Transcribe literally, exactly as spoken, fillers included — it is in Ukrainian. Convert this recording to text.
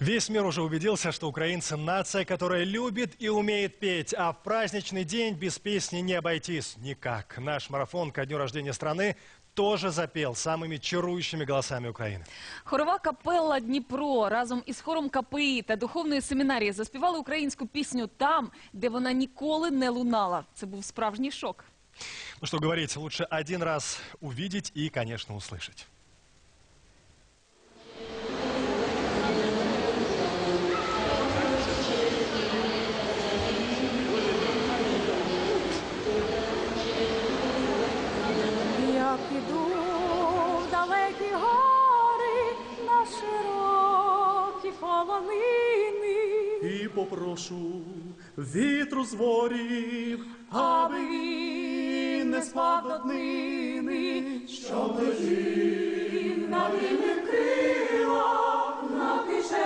Весь мир уже убедился, что украинцы – нация, которая любит и умеет петь. А в праздничный день без песни не обойтись никак. Наш марафон ко дню рождения страны тоже запел самими чаруючими голосами України. Хорова капелла «Дніпро» разом із хором КПІ та духовної семінарії заспівали українську пісню там, де вона ніколи не лунала. Це був справжній шок. Ну что говорить, лучше один раз увидеть и, конечно, услышать. Я піду в далекі гори, на широкі полонини і попрошу вітру з ворів, аби він не спав до днини, щоб летів на вільних крилах, на тише